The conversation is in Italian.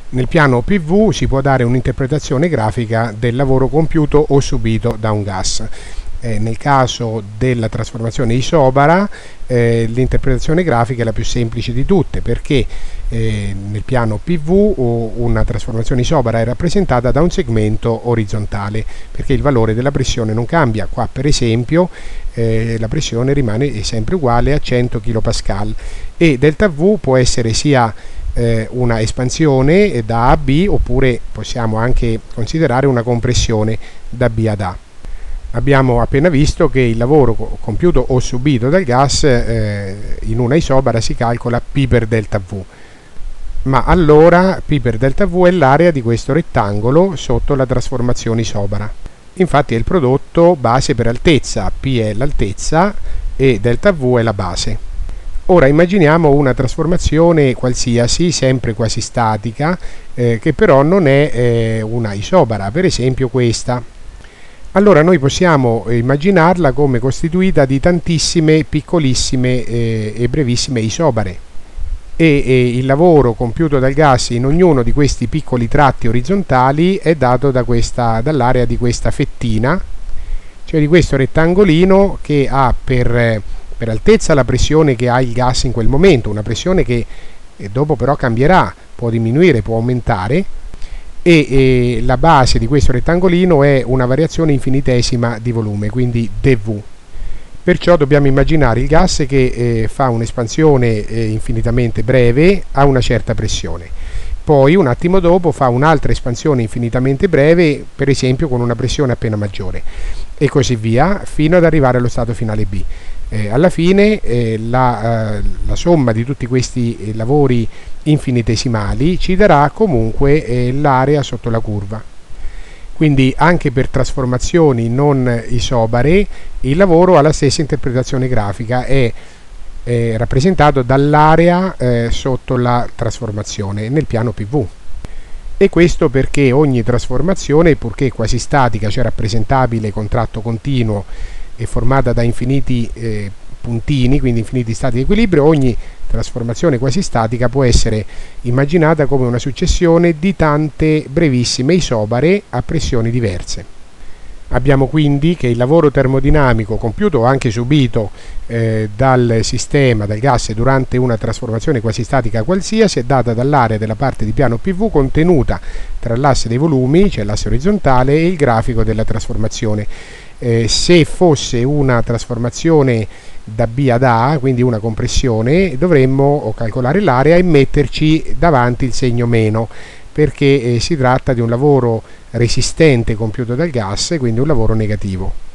Nel piano PV si può dare un'interpretazione grafica del lavoro compiuto o subito da un gas. Nel caso della trasformazione isobara l'interpretazione grafica è la più semplice di tutte, perché nel piano PV una trasformazione isobara è rappresentata da un segmento orizzontale, perché il valore della pressione non cambia. Qua per esempio la pressione rimane sempre uguale a 100 kPa e delta V può essere sia una espansione da A a B, oppure possiamo anche considerare una compressione da B ad A. Abbiamo appena visto che il lavoro compiuto o subito dal gas in una isobara si calcola P per delta V. Ma allora P per delta V è l'area di questo rettangolo sotto la trasformazione isobara. Infatti è il prodotto base per altezza, P è l'altezza e delta V è la base. Ora immaginiamo una trasformazione qualsiasi, sempre quasi statica, che però non è una isobara, per esempio questa. Allora noi possiamo immaginarla come costituita di tantissime piccolissime e brevissime isobare e il lavoro compiuto dal gas in ognuno di questi piccoli tratti orizzontali è dato dall'area di questa fettina, cioè di questo rettangolino che ha per altezza la pressione che ha il gas in quel momento, una pressione che dopo però cambierà, può diminuire, può aumentare, e la base di questo rettangolino è una variazione infinitesima di volume, quindi dV. Perciò dobbiamo immaginare il gas che fa un'espansione infinitamente breve a una certa pressione, poi un attimo dopo fa un'altra espansione infinitamente breve, per esempio con una pressione appena maggiore, e così via fino ad arrivare allo stato finale B. Alla fine la somma di tutti questi lavori infinitesimali ci darà comunque l'area sotto la curva. Quindi anche per trasformazioni non isobare il lavoro ha la stessa interpretazione grafica, è rappresentato dall'area sotto la trasformazione nel piano PV. E questo perché ogni trasformazione, purché quasi statica, cioè rappresentabile con tratto continuo e formata da infiniti puntini, quindi infiniti stati di equilibrio, ogni trasformazione quasi statica può essere immaginata come una successione di tante brevissime isobare a pressioni diverse. Abbiamo quindi che il lavoro termodinamico compiuto o anche subito dal sistema, dal gas, durante una trasformazione quasi statica qualsiasi è data dall'area della parte di piano PV contenuta tra l'asse dei volumi, cioè l'asse orizzontale, e il grafico della trasformazione. Se fosse una trasformazione da B ad A, quindi una compressione, dovremmo calcolare l'area e metterci davanti il segno meno, perché si tratta di un lavoro resistente compiuto dal gas, quindi un lavoro negativo.